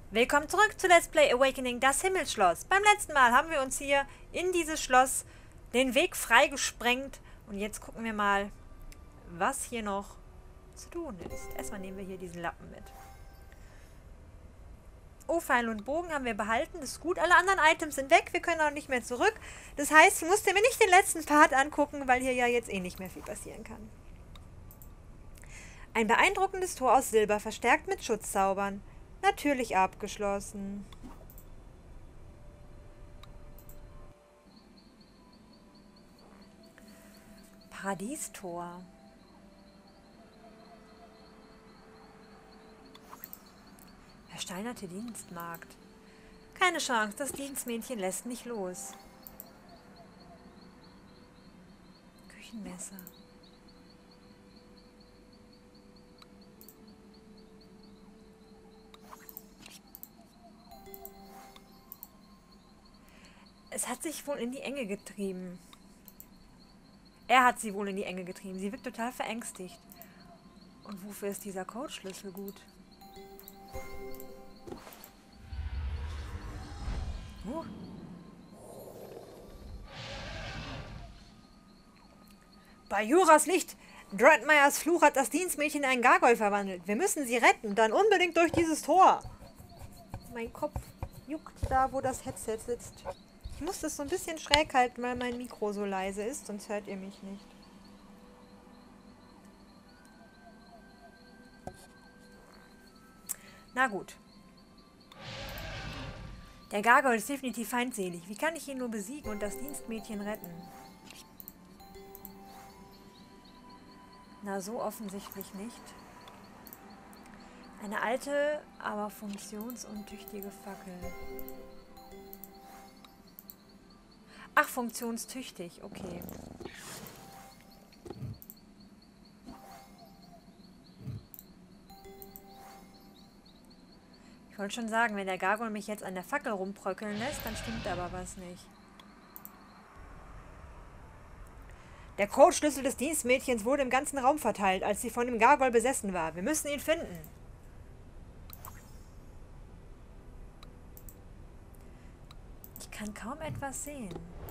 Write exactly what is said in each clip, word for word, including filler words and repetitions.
Willkommen zurück zu Let's Play Awakening, das Himmelsschloss. Beim letzten Mal haben wir uns hier in dieses Schloss den Weg freigesprengt. Und jetzt gucken wir mal, was hier noch zu tun ist. Erstmal nehmen wir hier diesen Lappen mit. Oh, Pfeil und Bogen haben wir behalten. Das ist gut. Alle anderen Items sind weg. Wir können auch nicht mehr zurück. Das heißt, ich musste mir nicht den letzten Part angucken, weil hier ja jetzt eh nicht mehr viel passieren kann. Ein beeindruckendes Tor aus Silber, verstärkt mit Schutzzaubern. Natürlich abgeschlossen. Paradiestor. Versteinerte Dienstmagd. Keine Chance, das Dienstmädchen lässt nicht los. Küchenmesser. Es hat sich wohl in die Enge getrieben. Er hat sie wohl in die Enge getrieben. Sie wirkt total verängstigt. Und wofür ist dieser Codeschlüssel gut? Uh. Bei Juras Licht! Dreadmeyers Fluch hat das Dienstmädchen in einen Gargoyle verwandelt. Wir müssen sie retten. Dann unbedingt durch dieses Tor. Mein Kopf juckt da, wo das Headset sitzt. Ich muss das so ein bisschen schräg halten, weil mein Mikro so leise ist, sonst hört ihr mich nicht. Na gut. Der Gargoyle ist definitiv feindselig. Wie kann ich ihn nur besiegen und das Dienstmädchen retten? Na, so offensichtlich nicht. Eine alte, aber funktionsuntüchtige Fackel. Ach, funktionstüchtig, okay. Ich wollte schon sagen, wenn der Gargoyle mich jetzt an der Fackel rumbröckeln lässt, dann stimmt aber was nicht. Der Codeschlüssel des Dienstmädchens wurde im ganzen Raum verteilt, als sie von dem Gargoyle besessen war. Wir müssen ihn finden. Ich kann kaum etwas sehen.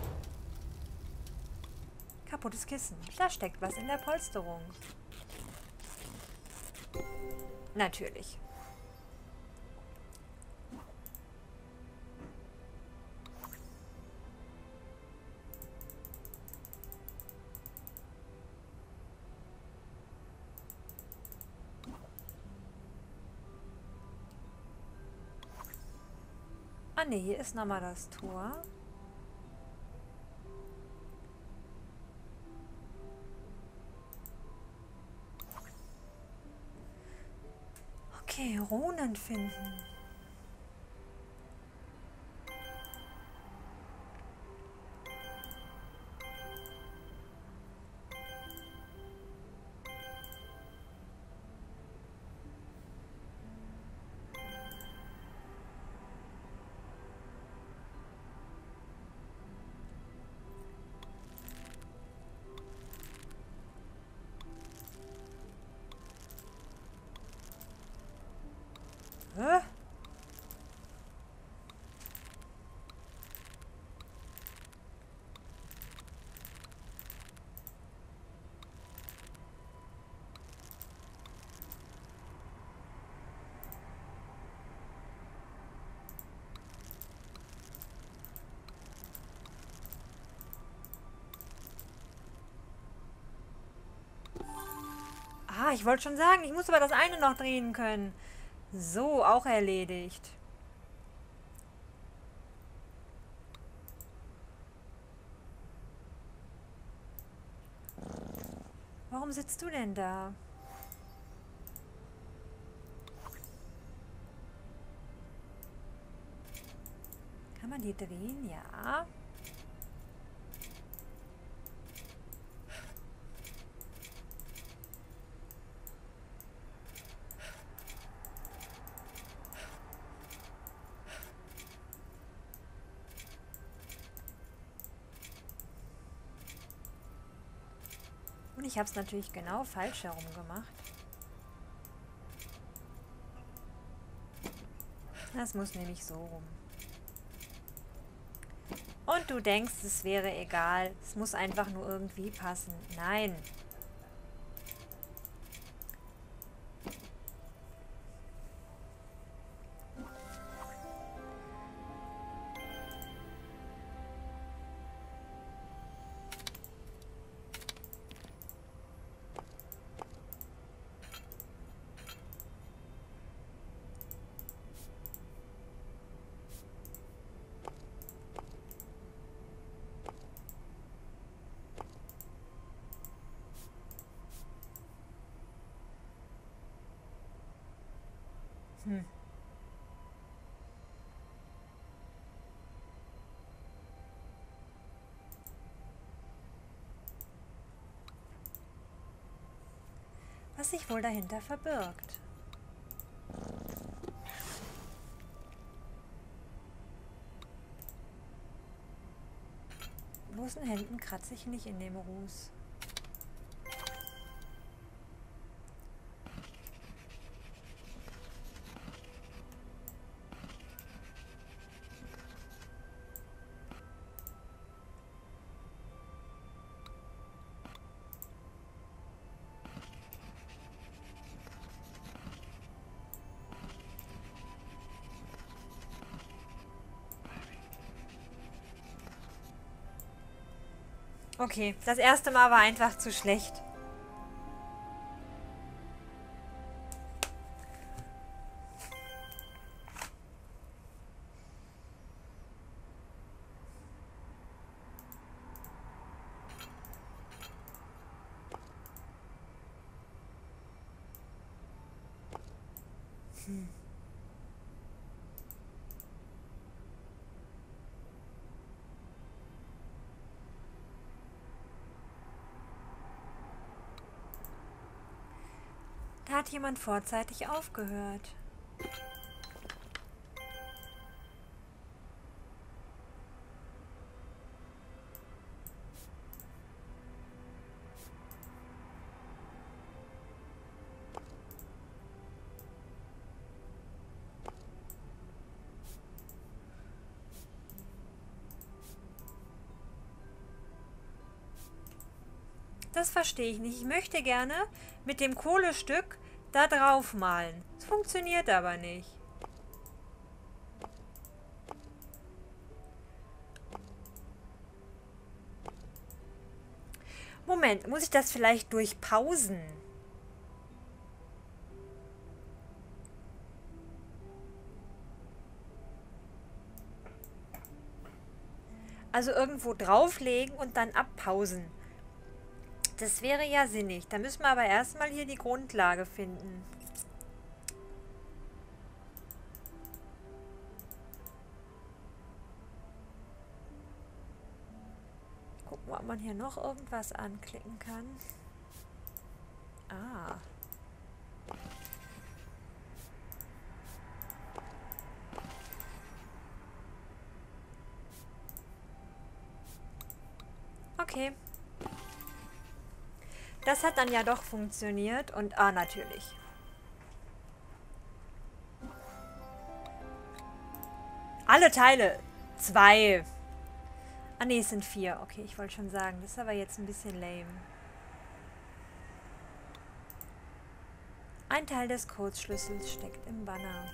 Kaputtes Kissen. Da steckt was in der Polsterung. Natürlich. Ah ne, hier ist nochmal das Tor. Okay, Runen finden. Hä? Ah, ich wollte schon sagen, ich muss aber das eine noch drehen können. So, auch erledigt. Warum sitzt du denn da? Kann man die drehen? Ja. Und ich habe es natürlich genau falsch herum gemacht. Das muss nämlich so rum. Und du denkst, es wäre egal. Es muss einfach nur irgendwie passen. Nein. Hm. Was sich wohl dahinter verbirgt. Bloßen Händen kratze ich nicht in dem Ruß. Okay, das erste Mal war einfach zu schlecht. Hm. Da hat jemand vorzeitig aufgehört. Das verstehe ich nicht. Ich möchte gerne mit dem Kohlestück da drauf malen. Es funktioniert aber nicht. Moment, muss ich das vielleicht durchpausen? Also irgendwo drauflegen und dann abpausen. Das wäre ja sinnig. Da müssen wir aber erstmal hier die Grundlage finden. Gucken wir, ob man hier noch irgendwas anklicken kann. Ah. Okay. Das hat dann ja doch funktioniert und ah, natürlich. Alle Teile. Zwei. Ah, ne, es sind vier. Okay, ich wollte schon sagen, das ist aber jetzt ein bisschen lame. Ein Teil des Codeschlüssels steckt im Banner.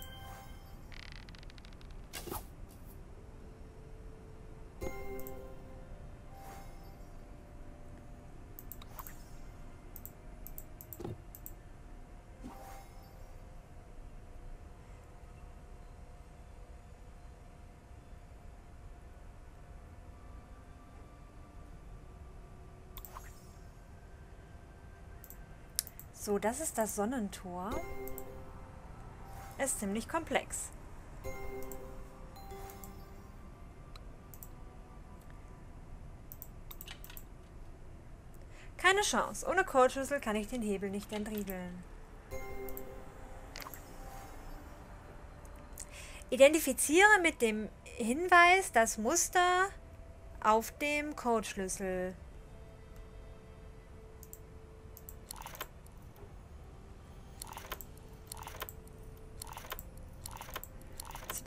So, das ist das Sonnentor. Ist ziemlich komplex. Keine Chance. Ohne Codeschlüssel kann ich den Hebel nicht entriegeln. Identifiziere mit dem Hinweis das Muster auf dem Codeschlüssel.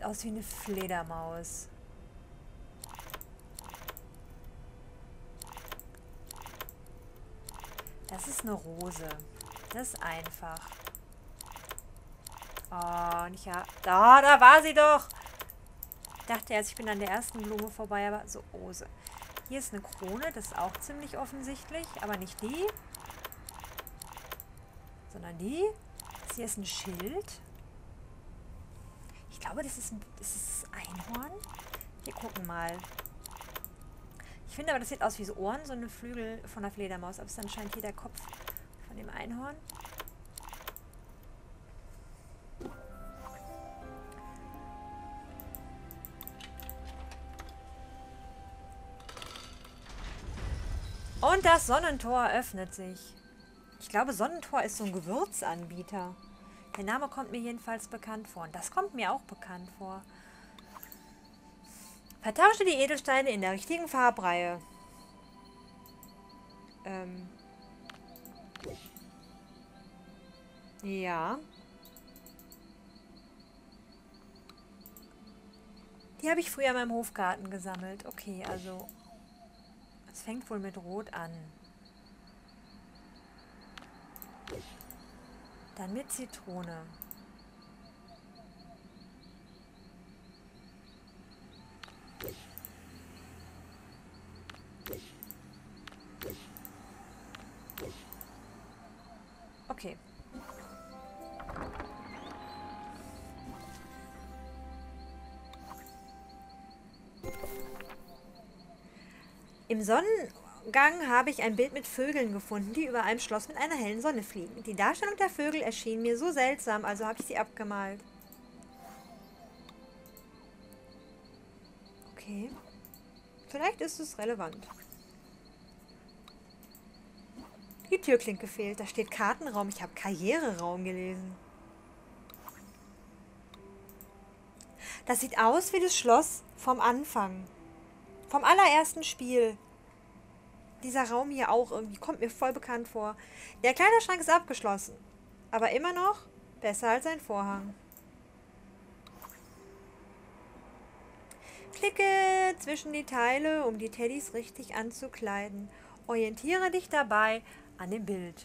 Sieht aus wie eine Fledermaus. Das ist eine Rose. Das ist einfach. Oh, nicht ja. Da, da war sie doch. Ich dachte erst, ich bin an der ersten Blume vorbei, aber so Rose. Hier ist eine Krone, das ist auch ziemlich offensichtlich, aber nicht die. Sondern die. Das hier ist ein Schild. Ich glaube, das ist, ein, das ist das Einhorn. Wir gucken mal. Ich finde aber, das sieht aus wie so Ohren, so eine Flügel von der Fledermaus. Aber es ist anscheinend hier der Kopf von dem Einhorn. Und das Sonnentor öffnet sich. Ich glaube, Sonnentor ist so ein Gewürzanbieter. Der Name kommt mir jedenfalls bekannt vor. Und das kommt mir auch bekannt vor. Vertausche die Edelsteine in der richtigen Farbreihe. Ähm. Ja. Die habe ich früher in meinem Hofgarten gesammelt. Okay, also... Es fängt wohl mit Rot an. Dann mit Zitrone. Okay. Im Sonnengang habe ich ein Bild mit Vögeln gefunden, die über einem Schloss mit einer hellen Sonne fliegen. Die Darstellung der Vögel erschien mir so seltsam, also habe ich sie abgemalt. Okay. Vielleicht ist es relevant. Die Türklinke fehlt. Da steht Kartenraum. Ich habe Karriereraum gelesen. Das sieht aus wie das Schloss vom Anfang. Vom allerersten Spiel. Dieser Raum hier auch irgendwie. Kommt mir voll bekannt vor. Der Kleiderschrank ist abgeschlossen. Aber immer noch besser als ein Vorhang. Klicke zwischen die Teile, um die Teddys richtig anzukleiden. Orientiere dich dabei an dem Bild.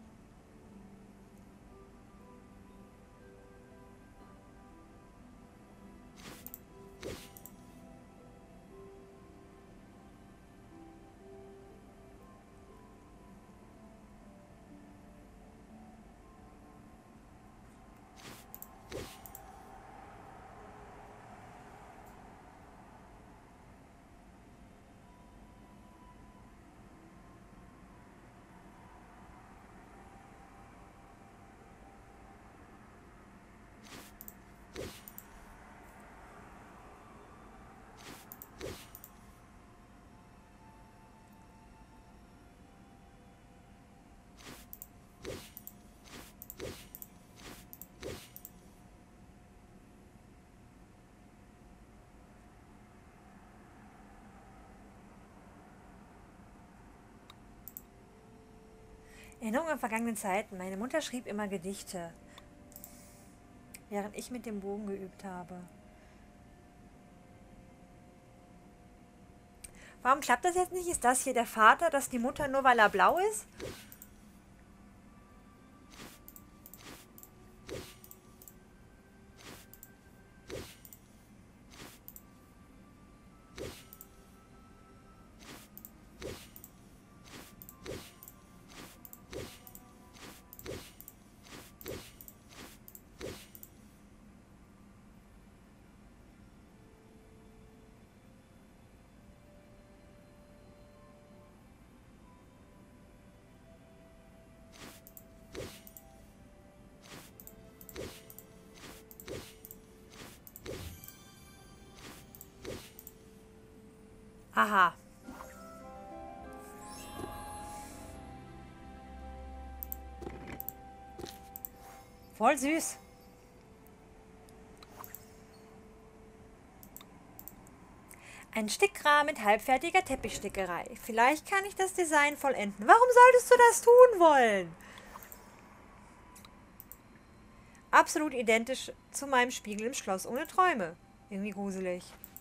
Erinnerung an vergangene Zeiten. Meine Mutter schrieb immer Gedichte, während ich mit dem Bogen geübt habe. Warum klappt das jetzt nicht? Ist das hier der Vater, das die Mutter nur, weil er blau ist? Aha. Voll süß. Ein Stickrahmen mit halbfertiger Teppichstickerei. Vielleicht kann ich das Design vollenden. Warum solltest du das tun wollen? Absolut identisch zu meinem Spiegel im Schloss ohne Träume. Irgendwie gruselig.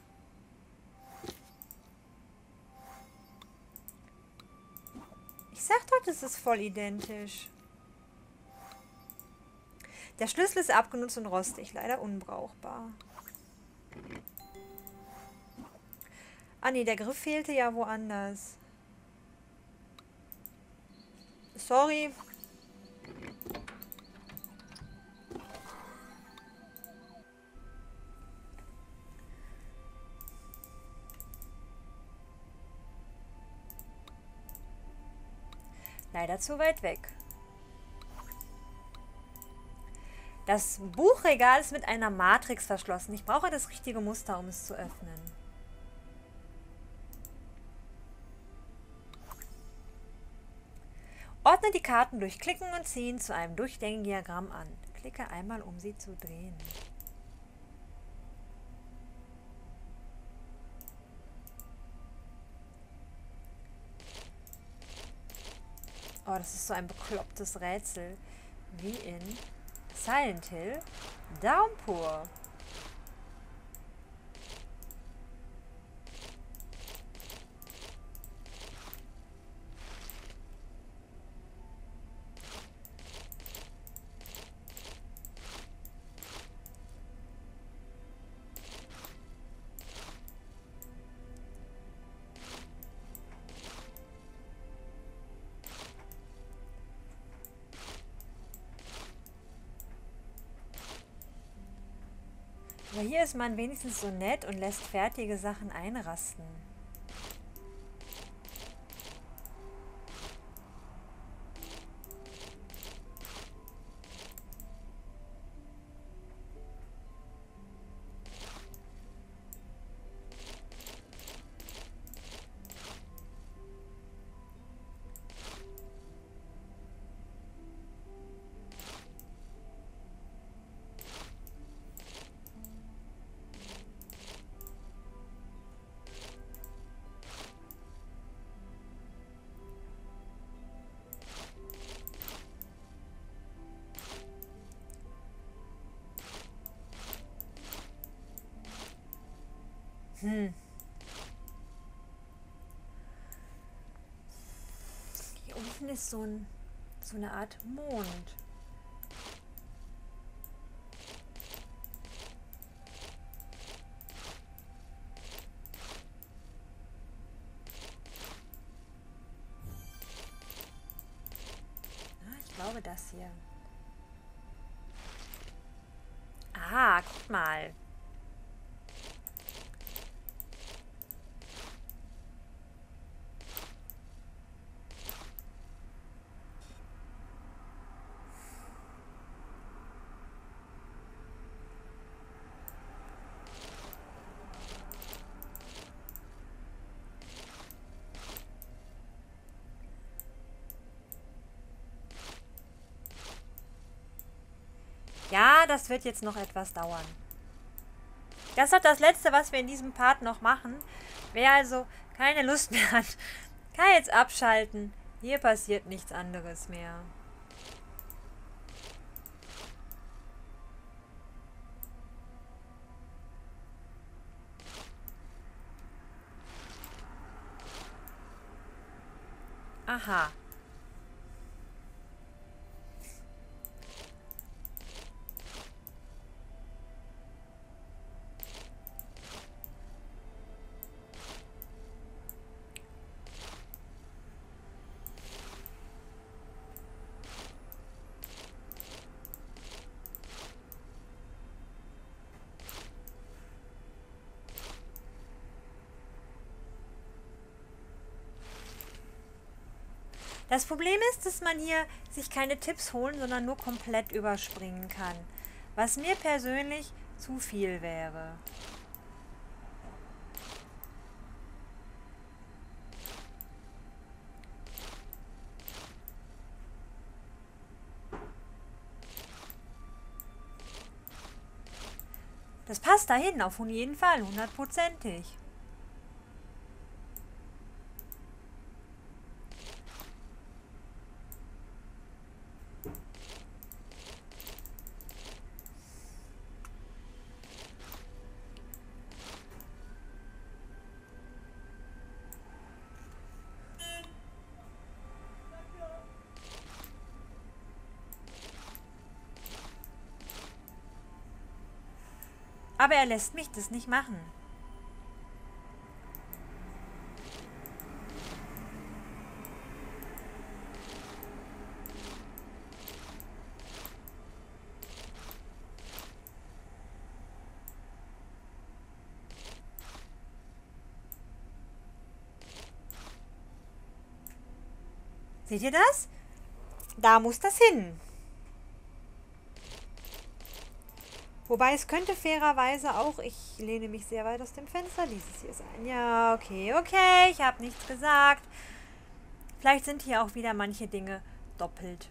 Ich sag doch, das ist voll identisch. Der Schlüssel ist abgenutzt und rostig. Leider unbrauchbar. Ah nee, der Griff fehlte ja woanders. Sorry. Leider zu weit weg. Das Buchregal ist mit einer Matrix verschlossen. Ich brauche das richtige Muster, um es zu öffnen. Ordne die Karten durch Klicken und Ziehen zu einem durchgängigen Diagramm an. Klicke einmal, um sie zu drehen. Oh, das ist so ein beklopptes Rätsel. Wie in Silent Hill Downpour. Aber hier ist man wenigstens so nett und lässt fertige Sachen einrasten. Hm. Hier unten ist so, ein, so eine Art Mond. Ah, ich glaube das hier. Ah, guck mal. Ja, das wird jetzt noch etwas dauern. Das ist doch das Letzte, was wir in diesem Part noch machen. Wer also keine Lust mehr hat, kann jetzt abschalten. Hier passiert nichts anderes mehr. Aha. Das Problem ist, dass man hier sich keine Tipps holen, sondern nur komplett überspringen kann. Was mir persönlich zu viel wäre. Das passt dahin, auf jeden Fall, hundertprozentig. Aber er lässt mich das nicht machen. Seht ihr das? Da muss das hin. Wobei es könnte fairerweise auch, ich lehne mich sehr weit aus dem Fenster, dieses hier sein. Ja, okay, okay, ich habe nichts gesagt. Vielleicht sind hier auch wieder manche Dinge doppelt.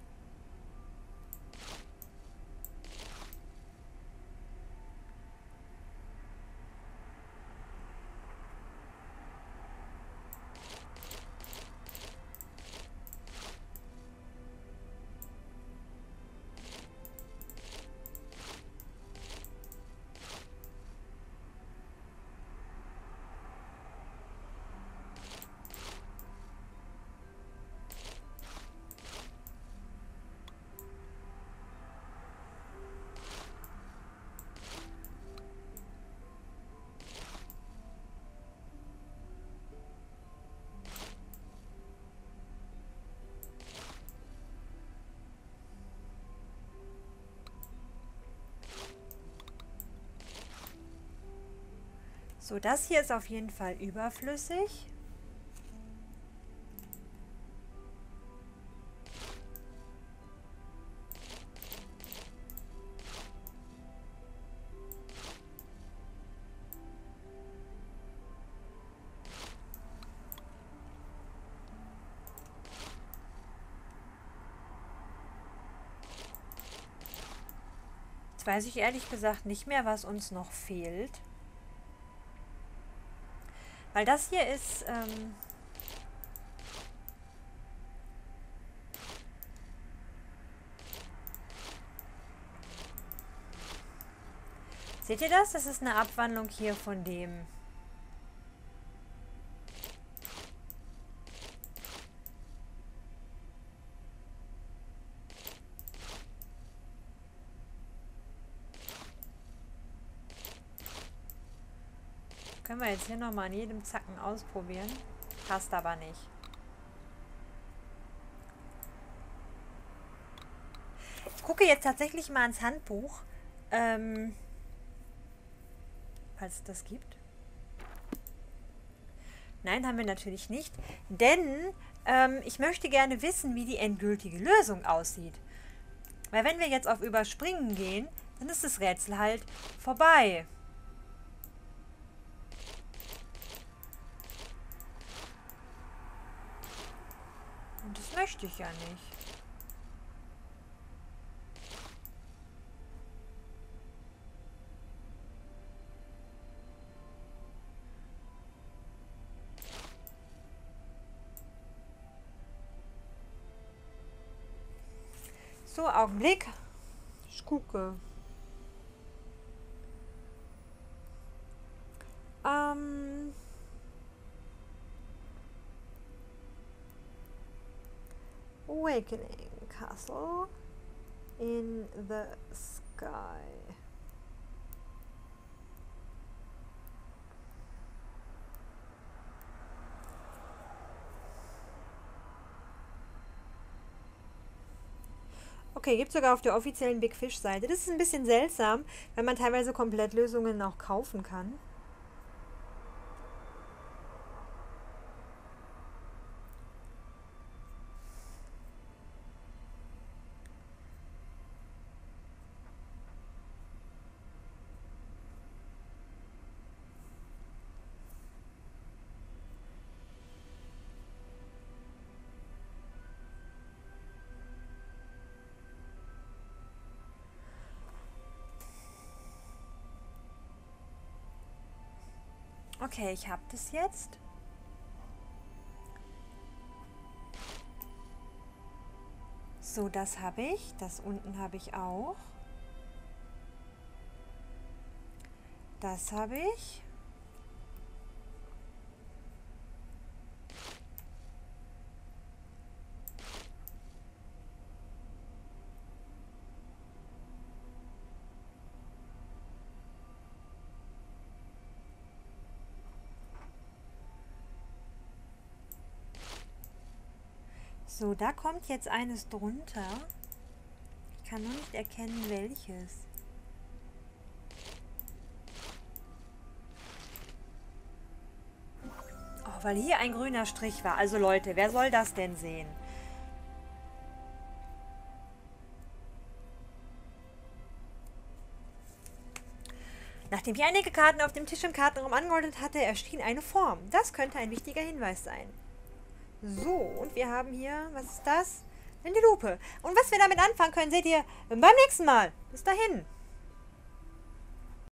So, das hier ist auf jeden Fall überflüssig. Jetzt weiß ich ehrlich gesagt nicht mehr, was uns noch fehlt. Weil das hier ist... Ähm Seht ihr das? Das ist eine Abwandlung hier von dem. Können wir jetzt hier nochmal an jedem Zacken ausprobieren. Passt aber nicht. Ich gucke jetzt tatsächlich mal ins Handbuch. Ähm, falls es das gibt. Nein, haben wir natürlich nicht. Denn ähm, ich möchte gerne wissen, wie die endgültige Lösung aussieht. Weil wenn wir jetzt auf Überspringen gehen, dann ist das Rätsel halt vorbei. Und das möchte ich ja nicht. So, Augenblick. Ich gucke. Ähm... Awakening Castle in the Sky. Okay, gibt es sogar auf der offiziellen Big Fish Seite. Das ist ein bisschen seltsam, weil man teilweise Komplettlösungen auch kaufen kann. Okay, ich habe das jetzt. So, das habe ich. Das unten habe ich auch. Das habe ich. So, da kommt jetzt eines drunter. Ich kann nur nicht erkennen, welches. Oh, weil hier ein grüner Strich war. Also Leute, wer soll das denn sehen? Nachdem ich einige Karten auf dem Tisch im Kartenraum angeordnet hatte, erschien eine Form. Das könnte ein wichtiger Hinweis sein. So, und wir haben hier, was ist das? Eine Lupe. Und was wir damit anfangen können, seht ihr beim nächsten Mal. Bis dahin.